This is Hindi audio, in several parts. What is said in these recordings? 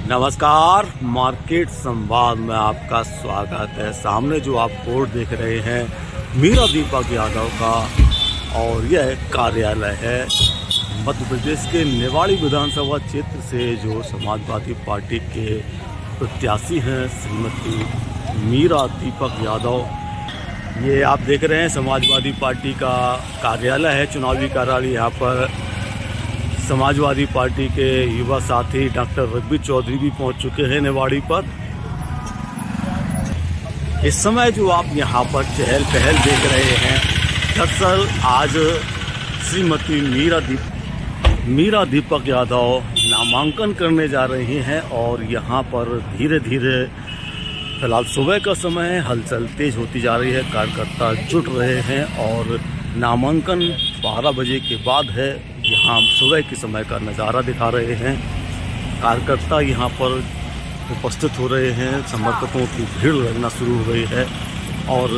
नमस्कार, मार्केट संवाद में आपका स्वागत है। सामने जो आप बोर्ड देख रहे हैं मीरा दीपक यादव का, और यह कार्यालय है मध्य प्रदेश के निवाड़ी विधानसभा क्षेत्र से जो समाजवादी पार्टी के प्रत्याशी हैं श्रीमती मीरा दीपक यादव। ये आप देख रहे हैं समाजवादी पार्टी का कार्यालय है, चुनावी कार्यालय। यहाँ पर समाजवादी पार्टी के युवा साथी डॉक्टर रघुवीर चौधरी भी पहुंच चुके हैं निवाड़ी पर। इस समय जो आप यहां पर चहल पहल देख रहे हैं, दरअसल आज श्रीमती मीरा दीपक यादव नामांकन करने जा रही हैं और यहां पर धीरे धीरे फिलहाल सुबह का समय है, हलचल तेज होती जा रही है, कार्यकर्ता जुट रहे हैं और नामांकन 12 बजे के बाद है। यहाँ सुबह के समय का नज़ारा दिखा रहे हैं, कार्यकर्ता यहाँ पर उपस्थित हो रहे हैं, समर्थकों की भीड़ लगना शुरू हो गई है। और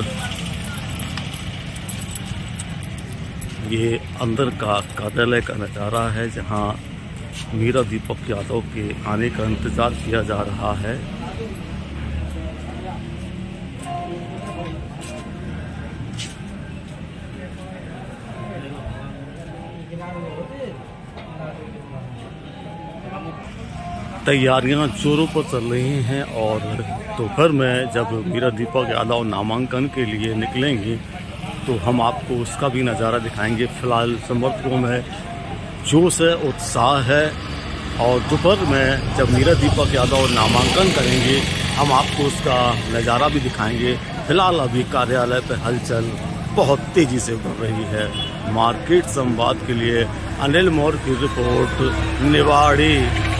ये अंदर का कार्यालय का नज़ारा है जहाँ मीरा दीपक यादव के आने का इंतज़ार किया जा रहा है। तैयारियां जोरों पर चल रही हैं और दोपहर में जब मीरा दीपक यादव नामांकन के लिए निकलेंगे तो हम आपको उसका भी नज़ारा दिखाएंगे। फिलहाल समर्थकों में जोश है, उत्साह है, और दोपहर में जब मीरा दीपक यादव नामांकन करेंगे हम आपको उसका नज़ारा भी दिखाएंगे। फिलहाल अभी कार्यालय पर हलचल बहुत तेज़ी से बढ़ रही है। मार्केट संवाद के लिए अनिल मौर्य की रिपोर्ट, निवाड़ी।